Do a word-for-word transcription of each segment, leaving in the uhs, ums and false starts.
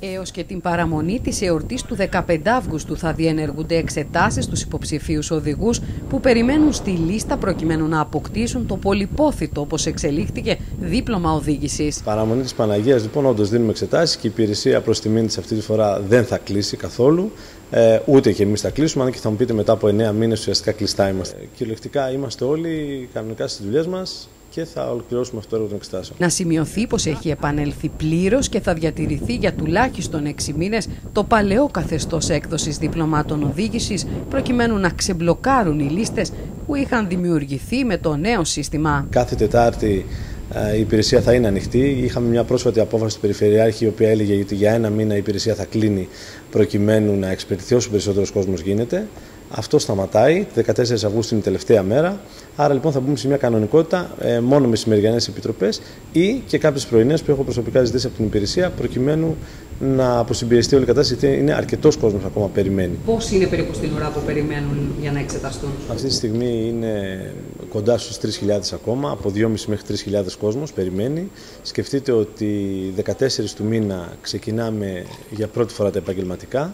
Έως και την παραμονή της εορτής του δεκαπέντε Αυγούστου θα διενεργούνται εξετάσεις στους υποψηφίους οδηγούς που περιμένουν στη λίστα προκειμένου να αποκτήσουν το πολυπόθητο, όπως εξελίχθηκε, δίπλωμα οδήγησης. Παραμονή της Παναγίας, λοιπόν, όντως δίνουμε εξετάσεις και η υπηρεσία προς τιμήν της αυτή τη φορά δεν θα κλείσει καθόλου. Ε, ούτε και εμείς θα κλείσουμε, αν και θα μου πείτε μετά από εννέα μήνες ουσιαστικά κλειστά είμαστε. Ε, κυριολεκτικά είμαστε όλοι κανονικά στις δουλειές μας και θα ολοκληρώσουμε αυτό το έργο των εξετάσεων. Να σημειωθεί πως έχει επανέλθει πλήρως και θα διατηρηθεί για τουλάχιστον έξι μήνες το παλαιό καθεστώς έκδοσης διπλωμάτων οδήγησης, προκειμένου να ξεμπλοκάρουν οι λίστες που είχαν δημιουργηθεί με το νέο σύστημα. Κάθε Τετάρτη η υπηρεσία θα είναι ανοιχτή. Είχαμε μια πρόσφατη απόφαση του Περιφερειάρχη, η οποία έλεγε ότι για ένα μήνα η υπηρεσία θα κλείνει προκειμένου να εξυπηρετηθεί όσο περισσότερος κόσμος γίνεται. Αυτό σταματάει. δεκατέσσερις Αυγούστου είναι η τελευταία μέρα. Άρα λοιπόν θα μπούμε σε μια κανονικότητα ε, μόνο με μεσημεριανές επιτροπές ή και κάποιες πρωινές που έχω προσωπικά ζητήσει από την υπηρεσία, προκειμένου να αποσυμπιεστεί όλη η κατάσταση, γιατί είναι αρκετός κόσμος ακόμα περιμένει. Πώς είναι περίπου στην ώρα που περιμένουν για να εξεταστούν? Αυτή τη στιγμή είναι κοντά στους τρεις χιλιάδες ακόμα, από δυόμισι μέχρι τρεις χιλιάδες κόσμος περιμένει. Σκεφτείτε ότι δεκατέσσερις του μήνα ξεκινάμε για πρώτη φορά τα επαγγελματικά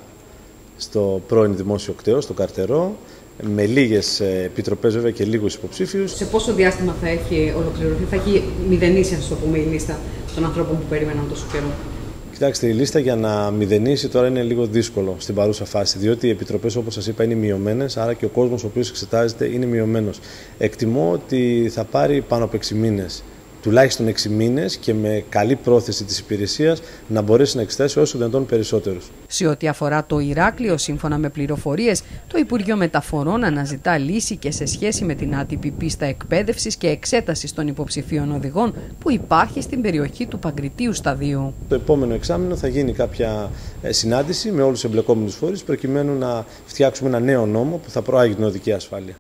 στο πρώην δημόσιο κτέο, στο Καρτερό, με λίγες επιτροπές βέβαια και λίγους υποψήφιους. Σε πόσο διάστημα θα έχει ολοκληρωθεί, θα έχει μηδενίσει, ας το πούμε, η λίστα των ανθρώπων που περίμεναν τόσο καιρό? Κοιτάξτε, η λίστα για να μηδενίσει τώρα είναι λίγο δύσκολο στην παρούσα φάση, διότι οι επιτροπές, όπως σας είπα, είναι μειωμένες, άρα και ο κόσμος ο οποίος εξετάζεται είναι μειωμένος. Εκτιμώ ότι θα πάρει πάνω από έξι μήνες. Τουλάχιστον έξι μήνες και με καλή πρόθεση της υπηρεσίας να μπορέσει να εξετάσει όσο δυνατόν περισσότερους. Σε ό,τι αφορά το Ηράκλειο, σύμφωνα με πληροφορίες, το Υπουργείο Μεταφορών αναζητά λύση και σε σχέση με την άτυπη πίστα εκπαίδευσης και εξέτασης των υποψηφίων οδηγών που υπάρχει στην περιοχή του Παγκριτίου Σταδίου. Το επόμενο εξάμηνο θα γίνει κάποια συνάντηση με όλους τους εμπλεκόμενους φορείς, προκειμένου να φτιάξουμε ένα νέο νόμο που θα προάγει την οδική ασφάλεια.